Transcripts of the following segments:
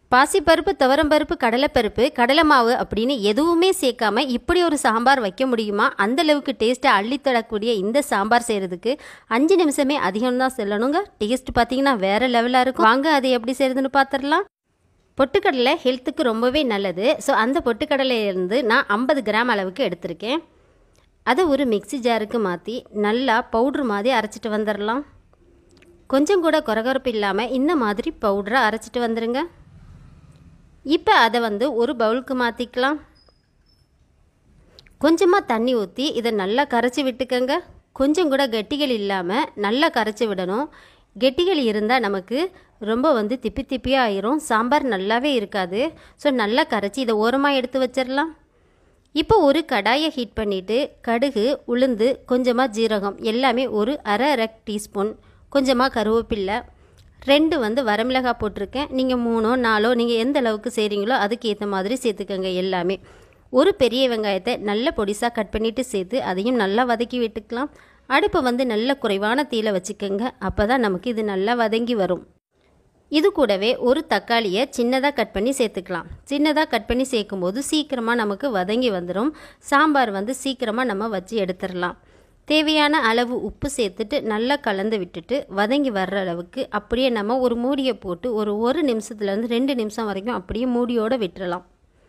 பாசிப்பருப்பு, துவரம்பருப்பு, கடலைப்பருப்பு, கடலை மாவு அப்படின்னு எதுவுமே சேர்க்காம இப்படி ஒரு சாம்பார் வைக்க முடியுமா? அந்த அளவுக்கு டேஸ்ட்டை அள்ளித்தரக்கூடிய இந்த சாம்பார் செய்கிறதுக்கு 5 நிமிஷமே அதிகம் தான் செல்லணுங்க. டேஸ்ட் பார்த்தீங்கன்னா வேறு லெவலாக இருக்கும். வாங்க அதை எப்படி செய்கிறதுன்னு பார்த்துடலாம். பொட்டுக்கடலை ஹெல்த்துக்கு ரொம்பவே நல்லது. ஸோ அந்த பொட்டுக்கடலையிலேருந்து நான் 50 கிராம் அளவுக்கு எடுத்திருக்கேன். அதை ஒரு மிக்சி ஜாருக்கு மாற்றி நல்லா பவுட்ரு மாதிரி அரைச்சிட்டு வந்துடலாம். கொஞ்சம் கூட கொரகொரப்பு இல்லாமல் இந்த மாதிரி பவுடரை அரைச்சிட்டு வந்துடுங்க. இப்போ அதை ஒரு பவுலுக்கு மாற்றிக்கலாம். கொஞ்சமாக தண்ணி ஊற்றி இதை நல்லா கரைச்சி விட்டுக்கங்க. கொஞ்சம் கூட கெட்டிகள் இல்லாமல் நல்லா கரைச்சி விடணும். கெட்டிகள் இருந்தால் நமக்கு ரொம்ப திப்பி திப்பியாக ஆயிரும், சாம்பார் நல்லாவே இருக்காது. ஸோ நல்லா கரைச்சி இதை ஓரமாக எடுத்து வச்சிடலாம். இப்போ ஒரு கடாயை ஹீட் பண்ணிவிட்டு கடுகு, உளுந்து, கொஞ்சமாக ஜீரகம் எல்லாமே ஒரு அரை டீஸ்பூன், கொஞ்சமாக கருவேப்பில்லை, 2 வரமிளகாய் போட்டிருக்கேன். நீங்கள் 3ஓ 4ஓ நீங்கள் எந்த அளவுக்கு செய்கிறீங்களோ அதுக்கு ஏற்ற மாதிரி சேர்த்துக்கங்க. எல்லாமே ஒரு பெரிய வெங்காயத்தை நல்ல பொடிசாக கட் பண்ணிவிட்டு சேர்த்து அதையும் நல்லா வதக்கி விட்டுக்கலாம். அடுப்பை நல்ல குறைவான தீயில வச்சுக்கோங்க. அப்போ தான் நமக்கு இது நல்லா வதங்கி வரும். இது கூடவே ஒரு தக்காளியை சின்னதாக கட் பண்ணி சேர்த்துக்கலாம். சின்னதாக கட் பண்ணி சேர்க்கும்போது சீக்கிரமாக நமக்கு வதங்கி வந்துடும். சாம்பார் சீக்கிரமாக நம்ம வச்சு எடுத்துடலாம். தேவையான அளவு உப்பு சேர்த்துட்டு நல்லா கலந்து விட்டுட்டு வதங்கி வர்ற அளவுக்கு அப்படியே நம்ம ஒரு மூடியை போட்டு ஒரு நிமிஷத்துலேருந்து 2 நிமிஷம் வரைக்கும் அப்படியே மூடியோடு விட்டுறலாம்.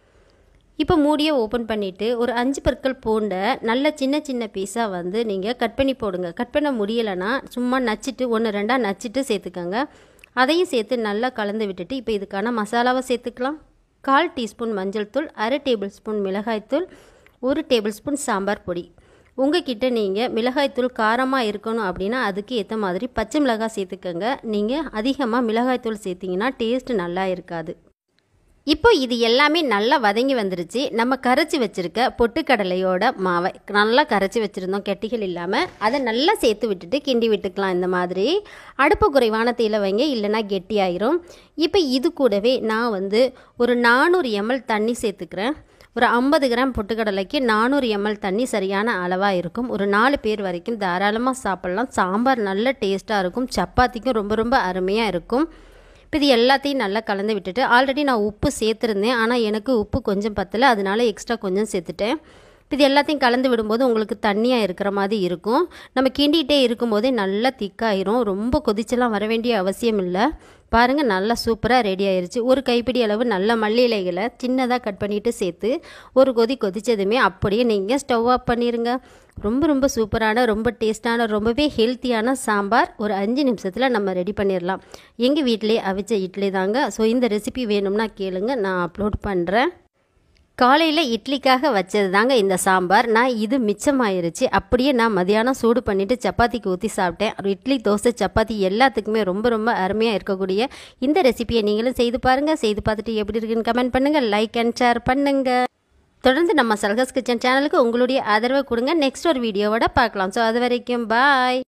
இப்போ மூடியை ஓப்பன் பண்ணிவிட்டு ஒரு 5 பற்கள் பூண்டை நல்ல சின்ன சின்ன பீஸாக நீங்கள் கட் பண்ணி போடுங்க. கட் பண்ண முடியலைன்னா சும்மா நச்சிட்டு 1-2 நச்சிட்டு சேர்த்துக்கோங்க. அதையும் சேர்த்து நல்லா கலந்து விட்டுட்டு இப்போ இதுக்கான மசாலாவை சேர்த்துக்கலாம். 1/4 டீஸ்பூன் மஞ்சள் தூள், அரை டேபிள் ஸ்பூன் மிளகாய்த்தூள், 1 டேபிள் ஸ்பூன் சாம்பார் பொடி. உங்ககிட்ட நீங்கள் மிளகாய்த்தூள் காரமாக இருக்கணும் அப்படின்னா அதுக்கு ஏற்ற மாதிரி பச்சை மிளகாய் சேர்த்துக்கோங்க. நீங்கள் அதிகமாக மிளகாய்த்தூள் சேர்த்திங்கன்னா டேஸ்ட்டு நல்லா இருக்காது. இப்போ இது எல்லாமே நல்லா வதங்கி வந்துருச்சு. நம்ம கரைச்சி வச்சுருக்க பொட்டுக்கடலையோட மாவை நல்லா கரைச்சி வச்சுருந்தோம் கெட்டிகள் இல்லாமல். அதை நல்லா சேர்த்து விட்டுட்டு கிண்டி விட்டுக்கலாம். இந்த மாதிரி அடுப்பு குறைவான தீயில வைங்க, இல்லைனா கெட்டியாயிரும். இப்போ இது கூடவே நான் ஒரு 400 ml தண்ணி சேர்த்துக்கிறேன். ஒரு 50 கிராம் பொட்டுக்கடலைக்கு 400 ml தண்ணி சரியான அளவாக இருக்கும். ஒரு 4 பேர் வரைக்கும் தாராளமாக சாப்பிட்லாம். சாம்பார் நல்ல டேஸ்ட்டாக இருக்கும். சப்பாத்திக்கும் ரொம்ப அருமையாக இருக்கும். இப்போ இது எல்லாத்தையும் நல்லா கலந்து விட்டுட்டு, ஆல்ரெடி நான் உப்பு சேர்த்துருந்தேன், ஆனால் எனக்கு உப்பு கொஞ்சம் பத்தலை, அதனால எக்ஸ்ட்ரா கொஞ்சம் சேர்த்துட்டேன். இப்போ இது எல்லாத்தையும் கலந்து விடும்போது உங்களுக்கு தண்ணியாக இருக்கிற மாதிரி இருக்கும். நம்ம கிண்டிகிட்டே இருக்கும்போதே நல்லா திக்காயிரும். ரொம்ப கொதிச்செல்லாம் வர வேண்டிய அவசியம் இல்லை. பாருங்கள், நல்லா சூப்பராக ரெடி ஆயிடுச்சு. ஒரு கைப்பிடி அளவு நல்ல மல்லி இலைகளை சின்னதாக கட் பண்ணிவிட்டு சேர்த்து ஒரு கொதிச்சதுமே அப்படியே நீங்கள் ஸ்டவ் ஆஃப் பண்ணிடுங்க. ரொம்ப சூப்பரான, ரொம்ப டேஸ்டான, ரொம்பவே ஹெல்த்தியான சாம்பார் ஒரு 5 நிமிஷத்தில் நம்ம ரெடி பண்ணிடலாம். எங்கள் வீட்டிலே அவிச்ச இட்லி தாங்க. ஸோ இந்த ரெசிபி வேணும்னா கேளுங்க, நான் அப்லோட் பண்ணுறேன். காலையில் இட்லிக்காக வச்சது தாங்க இந்த சாம்பார். நான் இது மிச்சமாயிருச்சு. அப்படியே நான் மதியானம் சூடு பண்ணிவிட்டு சப்பாத்திக்கு ஊற்றி சாப்பிட்டேன். இட்லி, தோசை, சப்பாத்தி எல்லாத்துக்குமே ரொம்ப அருமையாக இருக்கக்கூடிய இந்த ரெசிபியை நீங்களும் செய்து பாருங்கள். செய்து பார்த்துட்டு எப்படி இருக்குன்னு கமெண்ட் பண்ணுங்கள், லைக் அண்ட் ஷேர் பண்ணுங்கள். தொடர்ந்து நம்ம சல்ஹாஸ் கிச்சன் சேனலுக்கு உங்களுடைய ஆதரவை கொடுங்க. நெக்ஸ்ட் ஒரு வீடியோவோட பார்க்கலாம். ஸோ அது வரைக்கும் பாய்.